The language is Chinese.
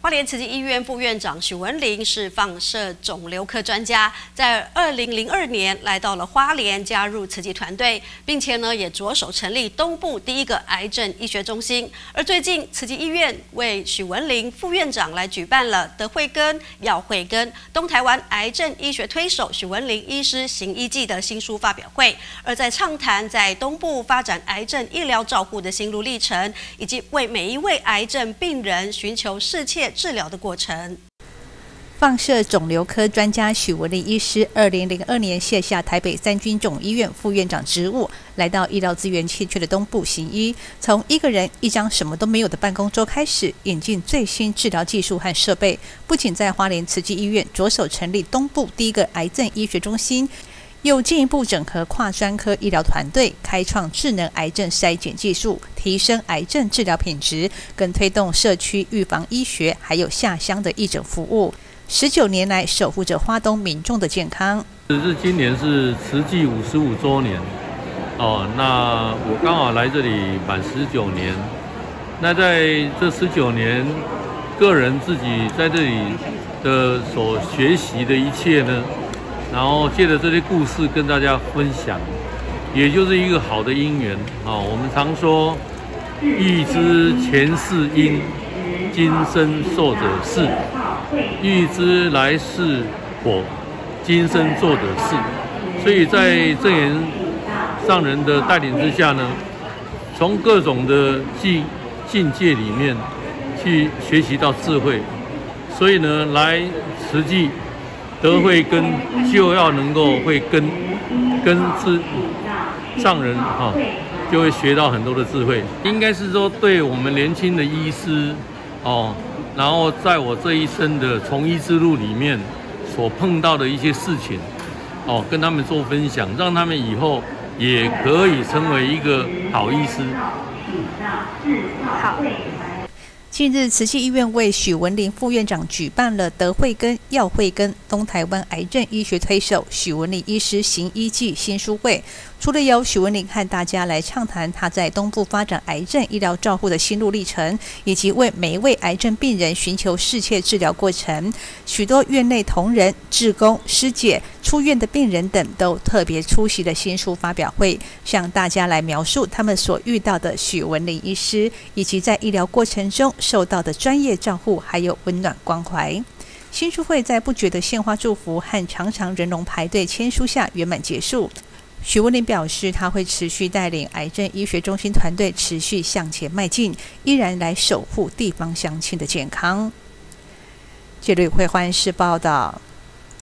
花莲慈济医院副院长许文玲是放射肿瘤科专家，在2002年来到了花莲，加入慈济团队，并且呢也着手成立东部第一个癌症医学中心。而最近慈济医院为许文玲副院长来举办了德慧根、药慧根东台湾癌症医学推手许文玲医师行医记的新书发表会，而在畅谈在东部发展癌症医疗照护的心路历程，以及为每一位癌症病人寻求适切治疗的过程。 放射肿瘤科专家许文玲医师2002年卸下台北三军总医院副院长职务，来到医疗资源欠缺的东部行医，从一个人一张什么都没有的办公桌开始，引进最新治疗技术和设备，不仅在花莲慈济医院着手成立东部第一个癌症医学中心，又进一步整合跨专科医疗团队，开创智能癌症筛检技术，提升癌症治疗品质，更推动社区预防医学，还有下乡的义诊服务。19年来守护着花东民众的健康。 今年是慈济55周年那我刚好来这里满19年。那在这19年，个人自己在这里的所学习的一切呢，然后借着这些故事跟大家分享，也就是一个好的因缘我们常说，欲知前世因，今生受者是；欲知来世果，今生做者是。所以在正言上人的带领之下呢，从各种的境界里面去学习到智慧。所以呢，来慈济德慧根就要能够会跟上人就会学到很多的智慧。应该是说，对我们年轻的医师然后在我这一生的从医之路里面所碰到的一些事情跟他们做分享，让他们以后也可以成为一个好医师。 好。近日，慈济医院为许文玲副院长举办了德慧根、药慧根东台湾癌症医学推手许文玲医师行医记新书会。除了由许文玲和大家来畅谈他在东部发展癌症医疗照护的心路历程，以及为每一位癌症病人寻求适切治疗过程，许多院内同仁、志工、师姐、出院的病人等都特别出席了新书发表会，向大家来描述他们所遇到的许文玲医师，以及在医疗过程中受到的专业照护，还有温暖关怀。新书会在不绝的献花祝福和长长人龙排队签书下圆满结束。许文玲表示，他会持续带领癌症医学中心团队持续向前迈进，依然来守护地方乡亲的健康。记者会欢视报道。